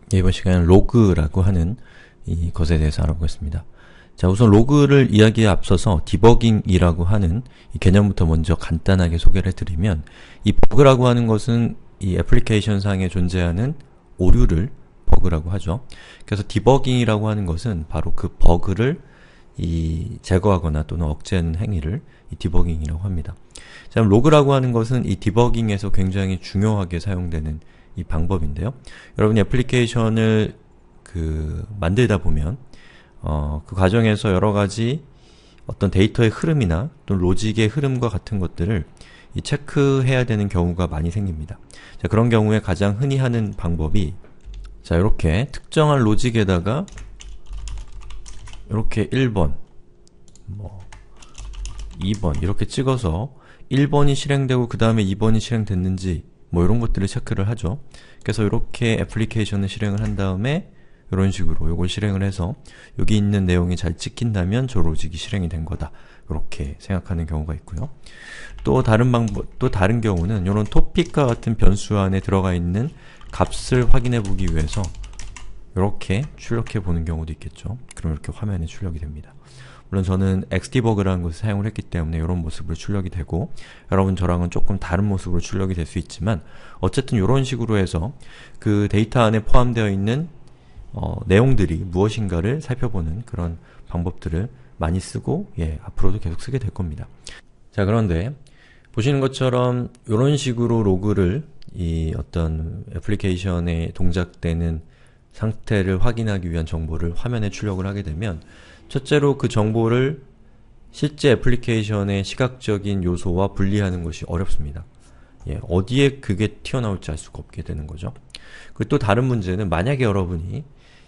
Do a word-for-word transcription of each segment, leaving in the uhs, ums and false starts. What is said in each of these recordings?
예, 이번 시간은 로그라고 하는 이 것에 대해서 알아보겠습니다. 자, 우선 로그를 이야기에 앞서서 디버깅이라고 하는 이 개념부터 먼저 간단하게 소개를 해드리면, 이 버그라고 하는 것은 이 애플리케이션 상에 존재하는 오류를 버그라고 하죠. 그래서 디버깅이라고 하는 것은 바로 그 버그를 이 제거하거나 또는 억제하는 행위를 이 디버깅이라고 합니다. 자, 로그라고 하는 것은 이 디버깅에서 굉장히 중요하게 사용되는 이 방법인데요. 여러분이 애플리케이션을 그 만들다 보면 어, 그 과정에서 여러 가지 어떤 데이터의 흐름이나 또는 로직의 흐름과 같은 것들을 이 체크해야 되는 경우가 많이 생깁니다. 자, 그런 경우에 가장 흔히 하는 방법이, 자, 이렇게 특정한 로직에다가 이렇게 일 번, 뭐 이 번 이렇게 찍어서 일 번이 실행되고 그 다음에 이 번이 실행됐는지 뭐 이런 것들을 체크를 하죠. 그래서 이렇게 애플리케이션을 실행을 한 다음에 이런 식으로 요걸 실행을 해서 여기 있는 내용이 잘 찍힌다면 저 로직이 실행이 된 거다, 이렇게 생각하는 경우가 있고요. 또 다른 방법, 또 다른 경우는 이런 토픽과 같은 변수 안에 들어가 있는 값을 확인해 보기 위해서 이렇게 출력해 보는 경우도 있겠죠. 그럼 이렇게 화면에 출력이 됩니다. 물론 저는 엑스디버그라는 것을 사용을 했기 때문에 이런 모습으로 출력이 되고, 여러분 저랑은 조금 다른 모습으로 출력이 될 수 있지만, 어쨌든 이런 식으로 해서 그 데이터 안에 포함되어 있는 어, 내용들이 무엇인가를 살펴보는 그런 방법들을 많이 쓰고, 예, 앞으로도 계속 쓰게 될 겁니다. 자, 그런데 보시는 것처럼 이런 식으로 로그를 이 어떤 애플리케이션에 동작되는 상태를 확인하기 위한 정보를 화면에 출력을 하게 되면, 첫째로 그 정보를 실제 애플리케이션의 시각적인 요소와 분리하는 것이 어렵습니다. 예, 어디에 그게 튀어나올지 알 수가 없게 되는 거죠. 그리고 또 다른 문제는, 만약에 여러분이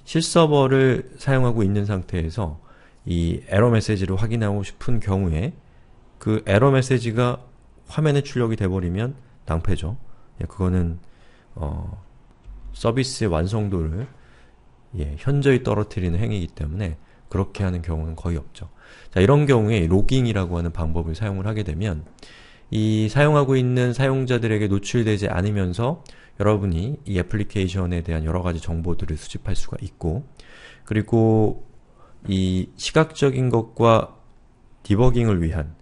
실서버를 사용하고 있는 상태에서 이 에러 메시지를 확인하고 싶은 경우에 그 에러 메시지가 화면에 출력이 돼버리면 낭패죠. 예, 그거는 어, 서비스의 완성도를 예, 현저히 떨어뜨리는 행위이기 때문에 그렇게 하는 경우는 거의 없죠. 자, 이런 경우에 로깅이라고 하는 방법을 사용을 하게 되면 이 사용하고 있는 사용자들에게 노출되지 않으면서 여러분이 이 애플리케이션에 대한 여러 가지 정보들을 수집할 수가 있고, 그리고 이 시각적인 것과 디버깅을 위한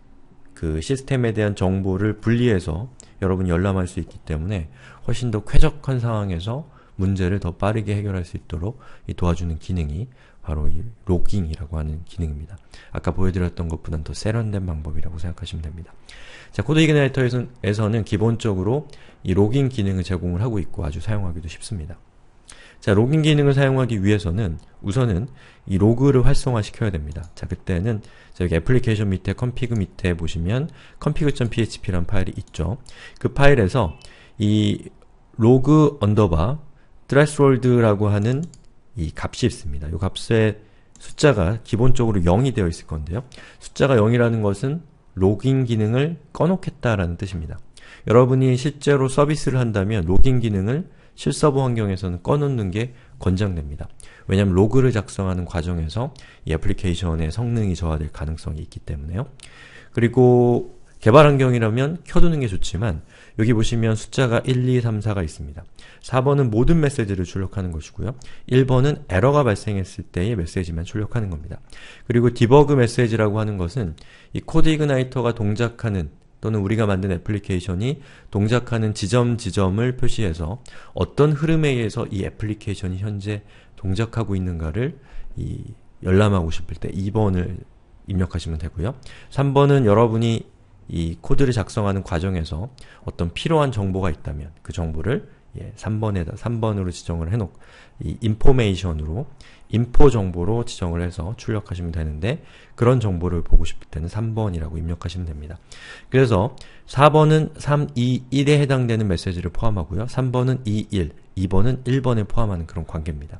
그 시스템에 대한 정보를 분리해서 여러분이 열람할 수 있기 때문에 훨씬 더 쾌적한 상황에서 문제를 더 빠르게 해결할 수 있도록 이 도와주는 기능이 바로 이 로깅이라고 하는 기능입니다. 아까 보여드렸던 것보다는 더 세련된 방법이라고 생각하시면 됩니다. 자, 코드 이그나이터에서는 기본적으로 이 로깅 기능을 제공을 하고 있고 아주 사용하기도 쉽습니다. 자, 로깅 기능을 사용하기 위해서는 우선은 이 로그를 활성화 시켜야 됩니다. 자, 그때는 여기 애플리케이션 밑에 config 밑에 보시면 config.php라는 파일이 있죠. 그 파일에서 이 로그 언더바 threshold라고 하는 이 값이 있습니다. 이 값의 숫자가 기본적으로 영이 되어 있을 건데요. 숫자가 영이라는 것은 로깅 기능을 꺼놓겠다라는 뜻입니다. 여러분이 실제로 서비스를 한다면 로깅 기능을 실서버 환경에서는 꺼놓는 게 권장됩니다. 왜냐하면 로그를 작성하는 과정에서 이 애플리케이션의 성능이 저하될 가능성이 있기 때문에요. 그리고 개발 환경이라면 켜두는 게 좋지만, 여기 보시면 숫자가 일, 이, 삼, 사가 있습니다. 사 번은 모든 메시지를 출력하는 것이고요. 일 번은 에러가 발생했을 때의 메시지만 출력하는 겁니다. 그리고 디버그 메시지라고 하는 것은 이 코드 이그나이터가 동작하는, 또는 우리가 만든 애플리케이션이 동작하는 지점 지점을 표시해서 어떤 흐름에 의해서 이 애플리케이션이 현재 동작하고 있는가를 이 열람하고 싶을 때 이 번을 입력하시면 되고요. 삼 번은 여러분이 이 코드를 작성하는 과정에서 어떤 필요한 정보가 있다면 그 정보를 예, 삼 번에다 삼 번으로 지정을 해놓고 이 인포메이션으로 인포 정보로 지정을 해서 출력하시면 되는데, 그런 정보를 보고 싶을 때는 삼 번이라고 입력하시면 됩니다. 그래서 사 번은 삼, 이, 일에 해당되는 메시지를 포함하고요. 삼 번은 이, 일, 이 번은 일 번에 포함하는 그런 관계입니다.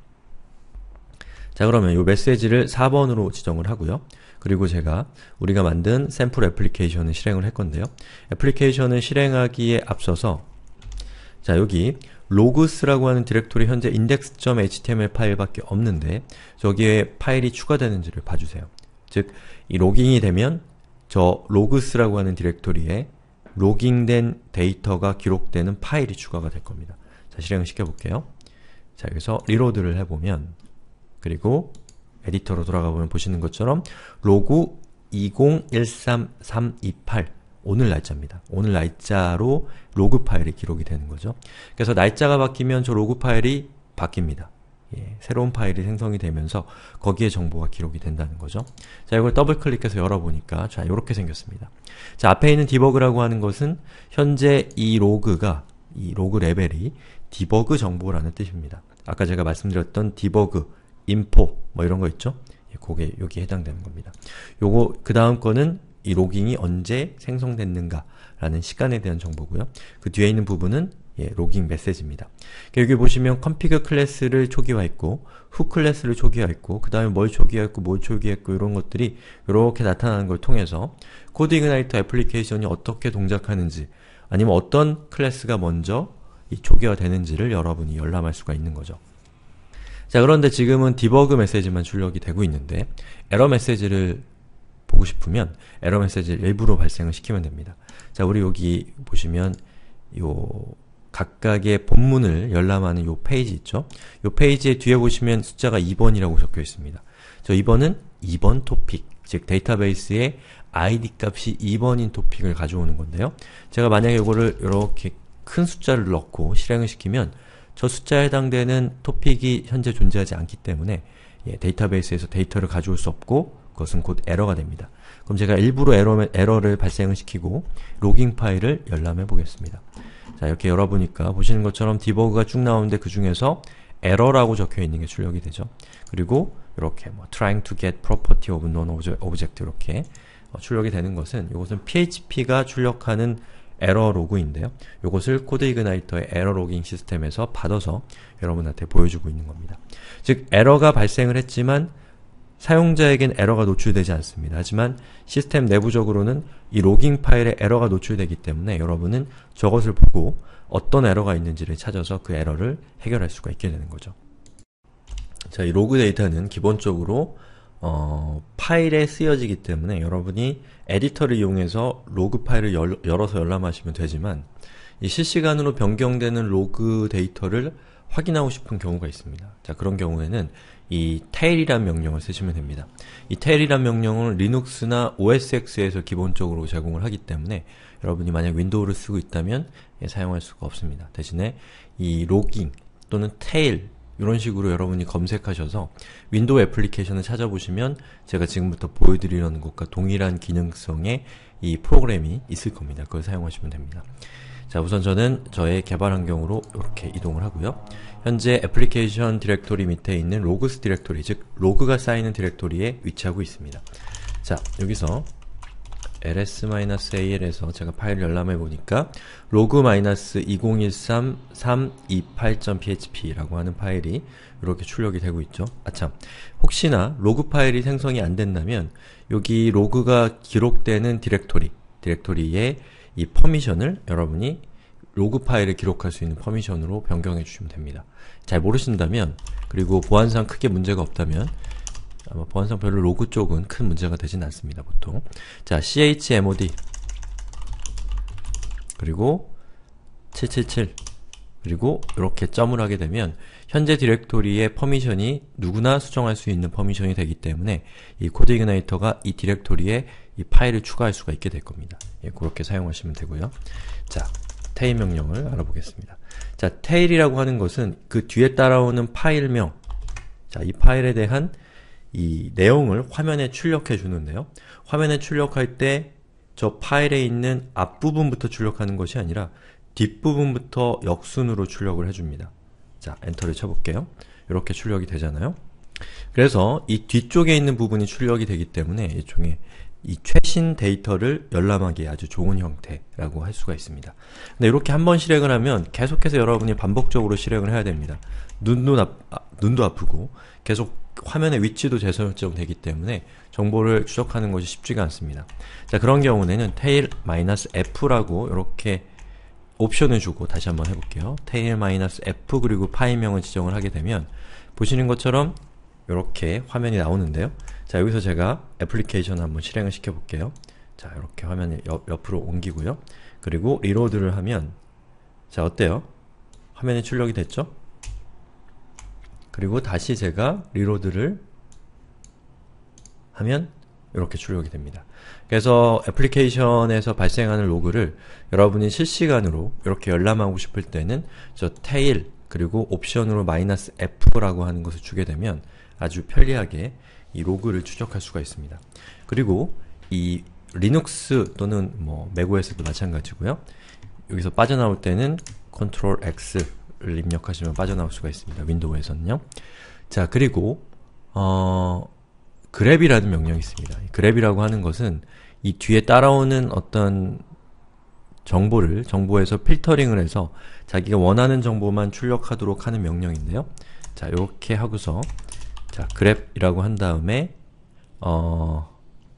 자, 그러면 이 메시지를 사 번으로 지정을 하고요. 그리고 제가 우리가 만든 샘플 애플리케이션을 실행을 할 건데요. 애플리케이션을 실행하기에 앞서서, 자, 여기 로그스라고 하는 디렉토리 현재 index.html 파일밖에 없는데 저기에 파일이 추가되는지를 봐주세요. 즉, 이 로깅이 되면 저 로그스라고 하는 디렉토리에 로깅된 데이터가 기록되는 파일이 추가가 될 겁니다. 자, 실행을 시켜볼게요. 자, 여기서 리로드를 해보면, 그리고 에디터로 돌아가 보면 보시는 것처럼 로그 이공일삼삼이팔 오늘 날짜입니다. 오늘 날짜로 로그 파일이 기록이 되는 거죠. 그래서 날짜가 바뀌면 저 로그 파일이 바뀝니다. 예, 새로운 파일이 생성이 되면서 거기에 정보가 기록이 된다는 거죠. 자, 이걸 더블 클릭해서 열어보니까 자, 이렇게 생겼습니다. 자, 앞에 있는 디버그라고 하는 것은 현재 이 로그가, 이 로그 레벨이 디버그 정보라는 뜻입니다. 아까 제가 말씀드렸던 디버그, 인포 뭐 이런 거 있죠? 예, 그게 여기에 해당되는 겁니다. 요거 그 다음 거는 이 로깅이 언제 생성됐는가 라는 시간에 대한 정보고요. 그 뒤에 있는 부분은 예, 로깅 메시지입니다. 여기 보시면 config 클래스를 초기화했고 who 클래스를 초기화했고 그 다음에 뭘 초기화했고 뭘 초기화했고 이런 것들이 이렇게 나타나는 걸 통해서 코드 이그나이터 애플리케이션이 어떻게 동작하는지 아니면 어떤 클래스가 먼저 이 초기화 되는지를 여러분이 열람할 수가 있는 거죠. 자, 그런데 지금은 디버그 메시지만 출력이 되고 있는데 에러 메시지를 보고 싶으면 에러 메시지를 일부러 발생을 시키면 됩니다. 자, 우리 여기 보시면 요 각각의 본문을 열람하는 요 페이지 있죠? 요 페이지의 뒤에 보시면 숫자가 이 번이라고 적혀 있습니다. 저 이 번은 이 번 토픽, 즉 데이터베이스에 아이디 값이 이 번인 토픽을 가져오는 건데요. 제가 만약에 이거를 이렇게 큰 숫자를 넣고 실행을 시키면 저 숫자에 해당되는 토픽이 현재 존재하지 않기 때문에 예, 데이터베이스에서 데이터를 가져올 수 없고 그것은 곧 에러가 됩니다. 그럼 제가 일부러 에러, 에러를 발생을 시키고 로깅 파일을 열람해 보겠습니다. 자, 이렇게 열어보니까 보시는 것처럼 디버그가 쭉 나오는데 그 중에서 에러라고 적혀 있는 게 출력이 되죠. 그리고 이렇게 뭐 trying to get property of non object 이렇게 어, 출력이 되는 것은 이것은 피에이치피가 출력하는 에러 로그인데요. 이것을 코드 이그나이터의 에러 로깅 시스템에서 받아서 여러분한테 보여주고 있는 겁니다. 즉 에러가 발생을 했지만 사용자에겐 에러가 노출되지 않습니다. 하지만 시스템 내부적으로는 이 로깅 파일에 에러가 노출되기 때문에 여러분은 저것을 보고 어떤 에러가 있는지를 찾아서 그 에러를 해결할 수가 있게 되는 거죠. 자, 이 로그 데이터는 기본적으로 어, 파일에 쓰여지기 때문에 여러분이 에디터를 이용해서 로그 파일을 열, 열어서 열람하시면 되지만 이 실시간으로 변경되는 로그 데이터를 확인하고 싶은 경우가 있습니다. 자, 그런 경우에는 이 tail이란 명령을 쓰시면 됩니다. 이 tail이란 명령은 리눅스나 오에스엑스에서 기본적으로 제공을 하기 때문에 여러분이 만약 윈도우를 쓰고 있다면 예, 사용할 수가 없습니다. 대신에 이 로깅 또는 tail 이런 식으로 여러분이 검색하셔서 윈도우 애플리케이션을 찾아보시면 제가 지금부터 보여드리려는 것과 동일한 기능성의 이 프로그램이 있을 겁니다. 그걸 사용하시면 됩니다. 자, 우선 저는 저의 개발 환경으로 이렇게 이동을 하고요. 현재 애플리케이션 디렉토리 밑에 있는 로그스 디렉토리, 즉 로그가 쌓이는 디렉토리에 위치하고 있습니다. 자, 여기서 ls-al에서 제가 파일을 열람해 보니까 로그 이공일삼 삼이팔 점 피에이치피 라고 하는 파일이 이렇게 출력이 되고 있죠. 아참, 혹시나 로그 파일이 생성이 안 된다면 여기 로그가 기록되는 디렉토리, 디렉토리에 이 퍼미션을 여러분이 로그 파일을 기록할 수 있는 퍼미션으로 변경해 주시면 됩니다. 잘 모르신다면, 그리고 보안상 크게 문제가 없다면 아마 보안상 별로 로그 쪽은 큰 문제가 되진 않습니다, 보통. 자, chmod 그리고 칠칠칠 그리고 이렇게 점을 하게 되면 현재 디렉토리의 퍼미션이 누구나 수정할 수 있는 퍼미션이 되기 때문에 이 코드 이그나이터가 이 디렉토리에 이 파일을 추가할 수가 있게 될 겁니다. 예, 그렇게 사용하시면 되고요. 자, tail 명령을 알아보겠습니다. 자, tail이라고 하는 것은 그 뒤에 따라오는 파일명, 자, 이 파일에 대한 이 내용을 화면에 출력해 주는데요. 화면에 출력할 때 저 파일에 있는 앞부분부터 출력하는 것이 아니라 뒷부분부터 역순으로 출력을 해줍니다. 자, 엔터를 쳐볼게요. 이렇게 출력이 되잖아요. 그래서 이 뒤쪽에 있는 부분이 출력이 되기 때문에 일종의 이 최신 데이터를 열람하기에 아주 좋은 형태라고 할 수가 있습니다. 근데 이렇게 한번 실행을 하면 계속해서 여러분이 반복적으로 실행을 해야 됩니다. 눈도, 나, 아, 눈도 아프고 계속 화면의 위치도 재설정되기 때문에 정보를 추적하는 것이 쉽지가 않습니다. 자, 그런 경우에는 tail-f라고 이렇게 옵션을 주고 다시 한번 해볼게요. tail-f 그리고 파일명을 지정을 하게 되면 보시는 것처럼 이렇게 화면이 나오는데요. 자, 여기서 제가 애플리케이션을 한번 실행을 시켜볼게요. 자, 이렇게 화면을 옆, 옆으로 옮기고요. 그리고 리로드를 하면 자, 어때요? 화면에 출력이 됐죠? 그리고 다시 제가 리로드를 하면 이렇게 출력이 됩니다. 그래서 애플리케이션에서 발생하는 로그를 여러분이 실시간으로 이렇게 열람하고 싶을 때는 저 테일 그리고 옵션으로 마이너스 F라고 하는 것을 주게 되면 아주 편리하게 이 로그를 추적할 수가 있습니다. 그리고 이 리눅스 또는 뭐 맥오에스도 마찬가지고요. 여기서 빠져나올 때는 컨트롤 X를 입력하시면 빠져나올 수가 있습니다. 윈도우에서는요. 자, 그리고 어 그랩이라는 명령이 있습니다. 그랩이라고 하는 것은 이 뒤에 따라오는 어떤 정보를 정보에서 필터링을 해서 자기가 원하는 정보만 출력하도록 하는 명령인데요. 자, 이렇게 하고서 자, grep이라고 한 다음에 어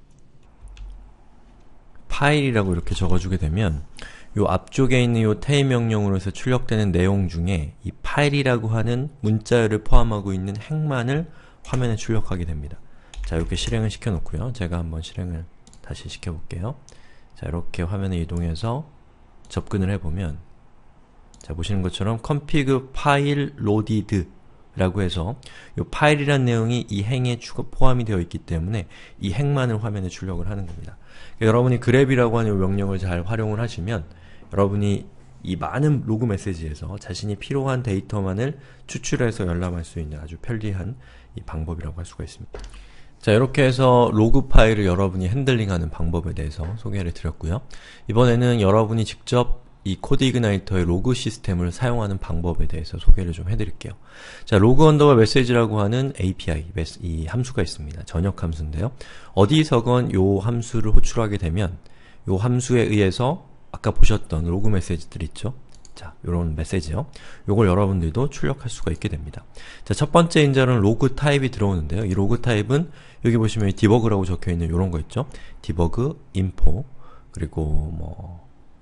파일이라고 이렇게 적어주게 되면 요 앞쪽에 있는 요 테일 명령으로 해서 출력되는 내용 중에 이 파일이라고 하는 문자열을 포함하고 있는 행만을 화면에 출력하게 됩니다. 자, 이렇게 실행을 시켜 놓고요. 제가 한번 실행을 다시 시켜 볼게요. 자, 이렇게 화면에 이동해서 접근을 해보면 자, 보시는 것처럼 config file loaded 라고 해서 이 파일이란 내용이 이 행에 추가 포함이 되어 있기 때문에 이 행만을 화면에 출력을 하는 겁니다. 그러니까 여러분이 grep이라고 하는 이 명령을 잘 활용을 하시면 여러분이 이 많은 로그 메시지에서 자신이 필요한 데이터만을 추출해서 열람할 수 있는 아주 편리한 이 방법이라고 할 수가 있습니다. 자, 이렇게 해서 로그 파일을 여러분이 핸들링하는 방법에 대해서 소개를 드렸고요. 이번에는 여러분이 직접 이 코드 이그나이터의 로그 시스템을 사용하는 방법에 대해서 소개를 좀 해드릴게요. 자, 로그 언더바 메시지라고 하는 에이피아이, 이 함수가 있습니다. 전역 함수인데요. 어디서건 요 함수를 호출하게 되면 요 함수에 의해서 아까 보셨던 로그 메시지들 있죠? 자, 요런 메시지요. 요걸 여러분들도 출력할 수가 있게 됩니다. 자, 첫 번째 인자는 로그 타입이 들어오는데요. 이 로그 타입은 여기 보시면 디버그라고 적혀있는 요런 거 있죠? 디버그, 인포, 그리고 뭐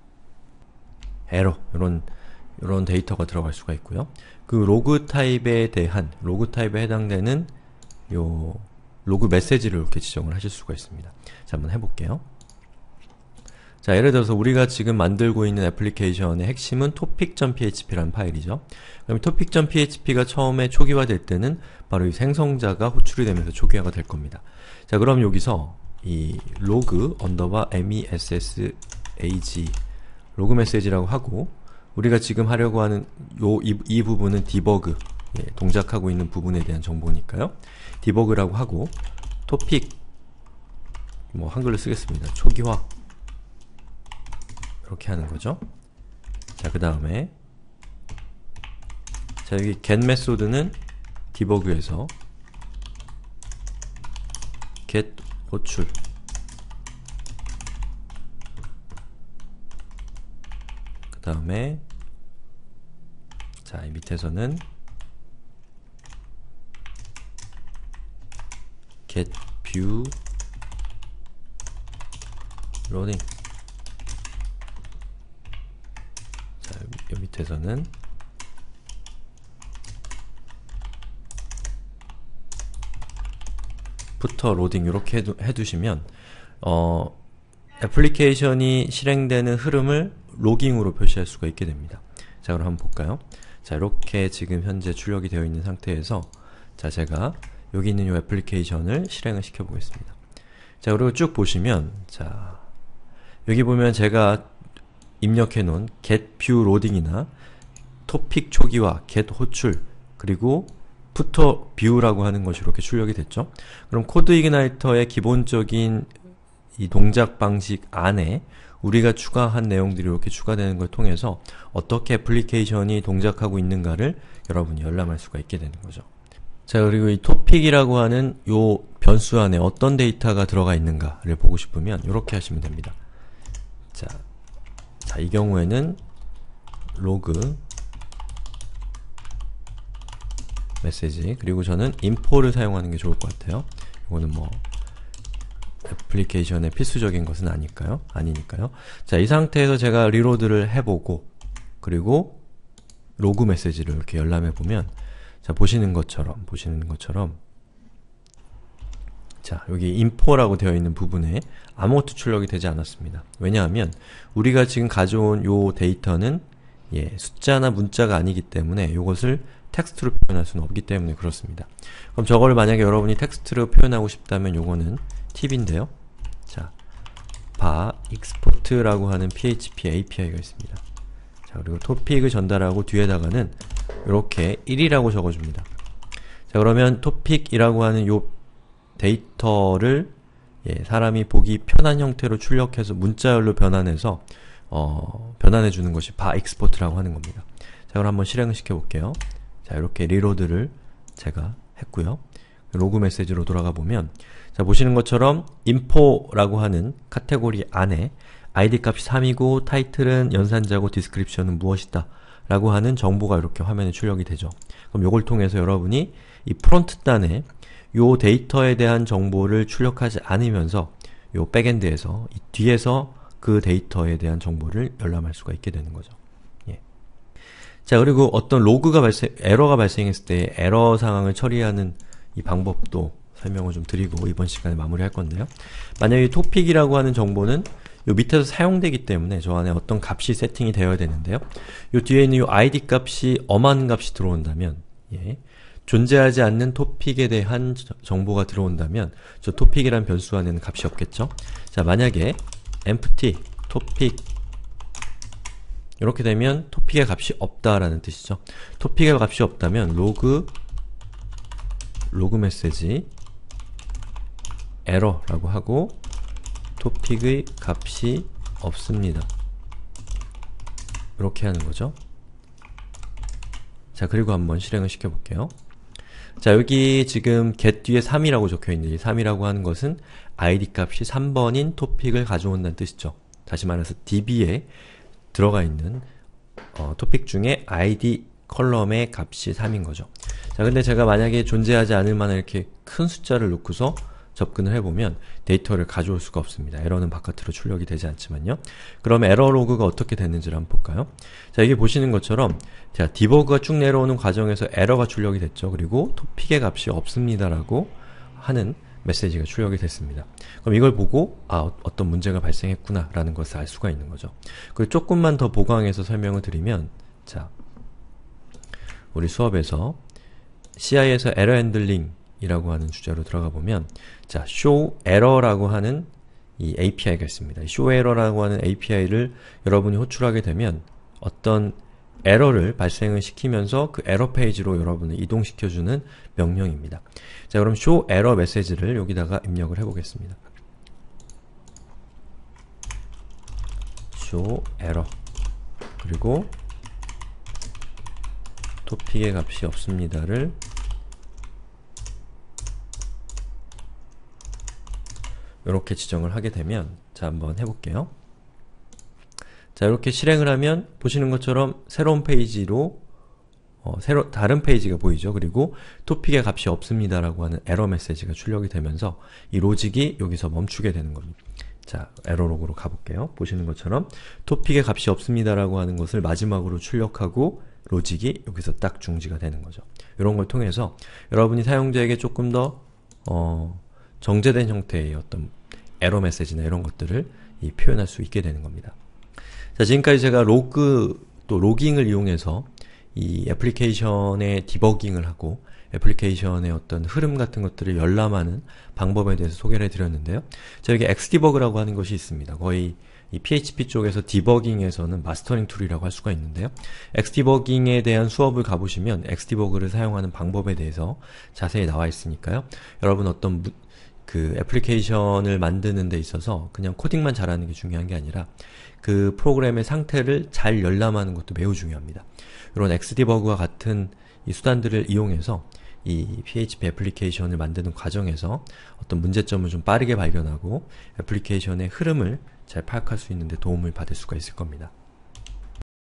에러, 요런 요런 데이터가 들어갈 수가 있고요. 그 로그 타입에 대한 로그 타입에 해당되는 요 로그 메시지를 이렇게 지정을 하실 수가 있습니다. 자, 한번 해볼게요. 자, 예를 들어서 우리가 지금 만들고 있는 애플리케이션의 핵심은 topic.php라는 파일이죠. 그럼 topic.php가 처음에 초기화될 때는 바로 이 생성자가 호출이 되면서 초기화가 될 겁니다. 자, 그럼 여기서 이 log 언더바 message 로그 메시지라고 하고 우리가 지금 하려고 하는 요, 이, 이 부분은 디버그, 예, 동작하고 있는 부분에 대한 정보니까요. 디버그라고 하고 토픽, 뭐 한글로 쓰겠습니다. 초기화 이렇게 하는 거죠. 자, 그 다음에 자, 여기 get 메소드는 디버그에서 get 호출 그 다음에 자, 이 밑에서는 get view loading 자, 요 밑에서는 부터 로딩 이렇게 해두, 해두시면 어, 애플리케이션이 실행되는 흐름을 로깅으로 표시할 수가 있게 됩니다. 자, 그럼 한번 볼까요? 자, 이렇게 지금 현재 출력이 되어 있는 상태에서 자, 제가 여기 있는 이 애플리케이션을 실행을 시켜 보겠습니다. 자, 그리고 쭉 보시면 자, 여기 보면 제가 입력해 놓은 get view loading이나 토픽 초기화, get 호출, 그리고 부터 view라고 하는 것이 이렇게 출력이 됐죠. 그럼 코드 이그나이터의 기본적인 이 동작 방식 안에 우리가 추가한 내용들이 이렇게 추가되는 걸 통해서 어떻게 애플리케이션이 동작하고 있는가를 여러분이 열람할 수가 있게 되는 거죠. 자, 그리고 이 토픽이라고 하는 요 변수 안에 어떤 데이터가 들어가 있는가를 보고 싶으면 이렇게 하시면 됩니다. 자, 자, 이 경우에는 로그 메시지, 그리고 저는 인포를 사용하는 게 좋을 것 같아요. 이거는 뭐 애플리케이션의 필수적인 것은 아닐까요? 아니니까요. 자, 이 상태에서 제가 리로드를 해보고 그리고 로그 메시지를 이렇게 열람해 보면 자, 보시는 것처럼 보시는 것처럼 자, 여기 인포라고 되어 있는 부분에 아무것도 출력이 되지 않았습니다. 왜냐하면 우리가 지금 가져온 요 데이터는 예, 숫자나 문자가 아니기 때문에 이것을 텍스트로 표현할 수는 없기 때문에 그렇습니다. 그럼 저걸 만약에 여러분이 텍스트로 표현하고 싶다면 요거는 팁인데요. 자, 바 export라고 하는 피에이치피 에이피아이가 있습니다. 자, 그리고 토픽을 전달하고 뒤에다가는 이렇게 일이라고 적어줍니다. 자, 그러면 토픽이라고 하는 요 데이터를 예, 사람이 보기 편한 형태로 출력해서 문자열로 변환해서 어, 변환해주는 것이 바 export라고 하는 겁니다. 자, 그럼 한번 실행을 시켜볼게요. 자, 이렇게 리로드를 제가 했고요. 로그 메시지로 돌아가 보면, 자, 보시는 것처럼 info라고 하는 카테고리 안에 아이디 값이 삼이고 타이틀은 연산자고 디스크립션은 무엇이다 라고 하는 정보가 이렇게 화면에 출력이 되죠. 그럼 요걸 통해서 여러분이 이 프론트 단에 요 데이터에 대한 정보를 출력하지 않으면서 요 백엔드에서 이 뒤에서 그 데이터에 대한 정보를 열람할 수가 있게 되는 거죠. 예. 자, 그리고 어떤 로그가 발생, 에러가 발생했을 때 에러 상황을 처리하는 이 방법도 설명을 좀 드리고 이번 시간에 마무리할 건데요. 만약에 이 토픽이라고 하는 정보는 요 밑에서 사용되기 때문에 저 안에 어떤 값이 세팅이 되어야 되는데요. 요 뒤에 있는 요 아이디 값이 엄한 값이 들어온다면, 예. 존재하지 않는 토픽에 대한 정보가 들어온다면 저 토픽이란 변수 안에는 값이 없겠죠. 자, 만약에 empty topic 이렇게 되면 토픽의 값이 없다라는 뜻이죠. 토픽의 값이 없다면 로그 로그 메시지 에러라고 하고 토픽의 값이 없습니다. 이렇게 하는 거죠. 자, 그리고 한번 실행을 시켜볼게요. 자, 여기 지금 get 뒤에 삼이라고 적혀있는데 이 삼이라고 하는 것은 아이디 값이 삼 번인 토픽을 가져온다는 뜻이죠. 다시 말해서 디비에 들어가 있는 어, 토픽 중에 아이디 컬럼의 값이 삼인 거죠. 자, 근데 제가 만약에 존재하지 않을 만한 이렇게 큰 숫자를 놓고서 접근을 해보면 데이터를 가져올 수가 없습니다. 에러는 바깥으로 출력이 되지 않지만요. 그럼 에러 로그가 어떻게 됐는지를 한번 볼까요? 자, 이게 보시는 것처럼 자, 디버그가 쭉 내려오는 과정에서 에러가 출력이 됐죠. 그리고 토픽의 값이 없습니다라고 하는 메시지가 출력이 됐습니다. 그럼 이걸 보고 아, 어떤 문제가 발생했구나 라는 것을 알 수가 있는 거죠. 그리고 조금만 더 보강해서 설명을 드리면 자, 우리 수업에서 씨아이에서 에러 핸들링 이라고 하는 주제로 들어가 보면 자, show error라고 하는 이 에이피아이가 있습니다. show error라고 하는 에이피아이를 여러분이 호출하게 되면 어떤 에러를 발생을 시키면서 그 에러 페이지로 여러분을 이동시켜주는 명령입니다. 자, 그럼 show error 메시지를 여기다가 입력을 해보겠습니다. show error 그리고 토픽의 값이 없습니다를 이렇게 지정을 하게 되면 자, 한번 해볼게요. 자, 이렇게 실행을 하면 보시는 것처럼 새로운 페이지로 어, 새로 다른 페이지가 보이죠. 그리고 토픽의 값이 없습니다라고 하는 에러 메시지가 출력이 되면서 이 로직이 여기서 멈추게 되는 겁니다. 자, 에러 로그로 가볼게요. 보시는 것처럼 토픽의 값이 없습니다라고 하는 것을 마지막으로 출력하고 로직이 여기서 딱 중지가 되는 거죠. 이런 걸 통해서 여러분이 사용자에게 조금 더 어, 정제된 형태의 어떤 에러 메시지나 이런 것들을 이 표현할 수 있게 되는 겁니다. 자, 지금까지 제가 로그 또 로깅을 이용해서 이 애플리케이션의 디버깅을 하고 애플리케이션의 어떤 흐름 같은 것들을 열람하는 방법에 대해서 소개를 해드렸는데요. 자, 여기 엑스디버그라고 하는 것이 있습니다. 거의 이 피에이치피 쪽에서 디버깅에서는 마스터링 툴이라고 할 수가 있는데요. 엑스디버깅에 대한 수업을 가보시면 엑스디버그를 사용하는 방법에 대해서 자세히 나와 있으니까요. 여러분 어떤 무, 그 애플리케이션을 만드는 데 있어서 그냥 코딩만 잘하는 게 중요한 게 아니라 그 프로그램의 상태를 잘 열람하는 것도 매우 중요합니다. 이런 엑스디버그와 같은 이 수단들을 이용해서 이 피에이치피 애플리케이션을 만드는 과정에서 어떤 문제점을 좀 빠르게 발견하고 애플리케이션의 흐름을 잘 파악할 수 있는 데 도움을 받을 수가 있을 겁니다.